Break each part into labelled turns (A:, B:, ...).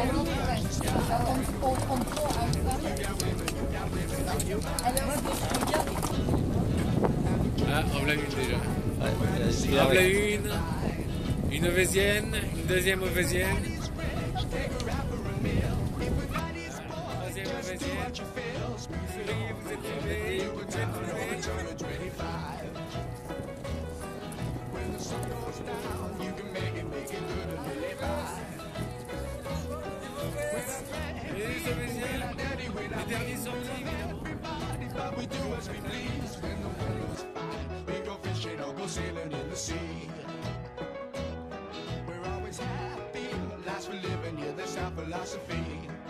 A: Ah, on l'a une déjà.
B: Ouais,
A: On l'a une auvésienne, une deuxième auvésienne. Troisième auvésienne. Vous souriez, vous êtes filmé, vous êtes filmé. Et les auvésiennes, les derniers sortis évidemment.
C: We do as we please when the weather's fine. We go fishing or go sailing in the sea. We're always happy, life's for living, yeah, that's our philosophy.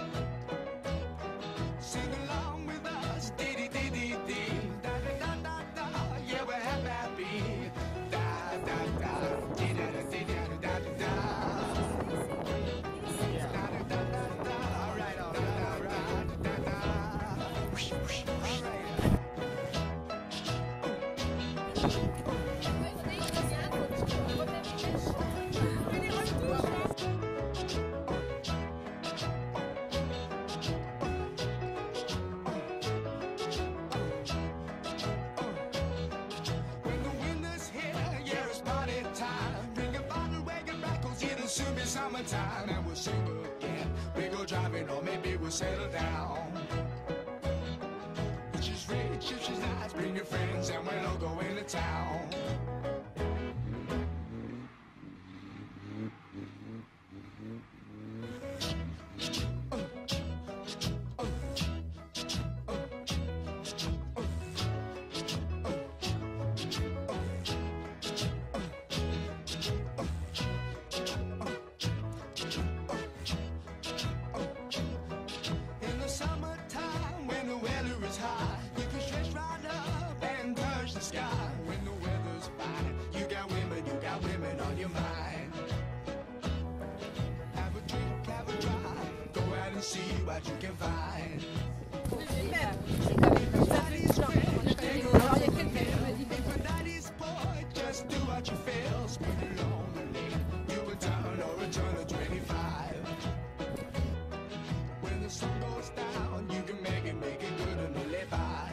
C: Sing along with us, dee dee dee dee dee, da da da da da, yeah, we're happy, da da da, dee da da dee da da da da. Da da da da da, all right, all right, all right, da da. All right. Soon be summertime and we'll sing again. We go driving or maybe we'll settle down. If she's rich, if she's nice, bring your friends and we'll all go into town. See what you can find. Just do what you feel. Spend it lonely. You will turn or return to 25. When the sun goes down, you can make it good and live by.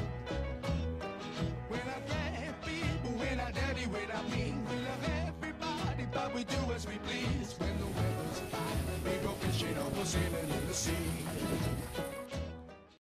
C: We're not bad people, we're not dirty, we're not mean. We love everybody, but we do as we please. When the weather's fine, we go fishing or go sailing in the sea.